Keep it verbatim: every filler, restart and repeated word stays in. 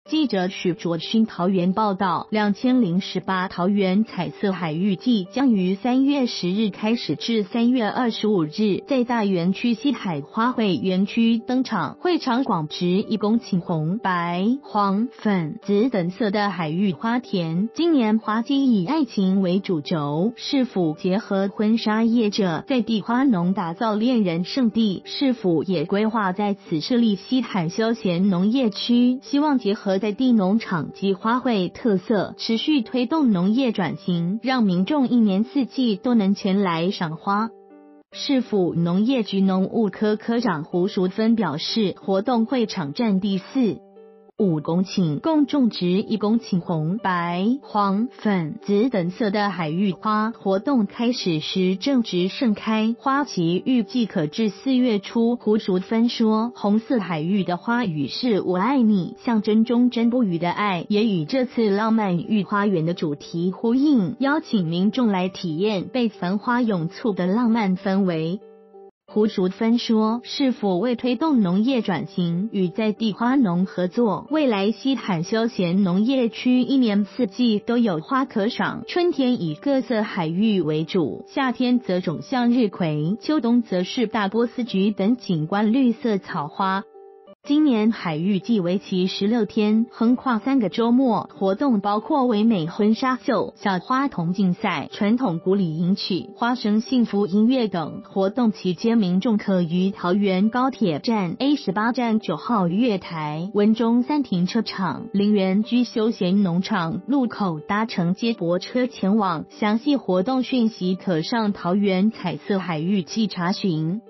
记者许卓勋桃园报道，两千零十八桃园彩色海域季将于三月十日开始至三月二十五日，在大园区西海花卉园区登场。会场广植一公顷红、白、黄、粉、紫等色的海域花田。今年花季以爱情为主轴，市府结合婚纱业者在地花农打造恋人圣地。市府也规划在此设立西海休闲农业区，希望结合在地农场及花卉特色，持续推动农业转型，让民众一年四季都能前来赏花。市府农业局农务科科长胡淑芬表示，活动会场占地四五公顷，共种植一公顷红、白、黄、粉、紫等色的海芋花。活动开始时正值盛开，花期预计可至四月初。胡淑芬说，红色海芋的花语是我爱你，象征忠贞不渝的爱，也与这次浪漫御花园的主题呼应，邀请民众来体验被繁花涌簇的浪漫氛围。胡淑芬说，市府为推动农业转型，与在地花农合作，未来西海休闲农业区一年四季都有花可赏，春天以各色海芋为主，夏天则种向日葵，秋冬则是大波斯菊等景观绿色草花。今年海芋季为期十六天，横跨三个周末，活动包括唯美婚纱秀、小花童竞赛、传统古礼迎娶、花生幸福音乐等。活动期间，民众可于桃园高铁站 A 十八 站九号月台、文中三停车场、林园居休闲农场路口搭乘接驳车前往。详细活动讯息可上桃园彩色海芋季查询。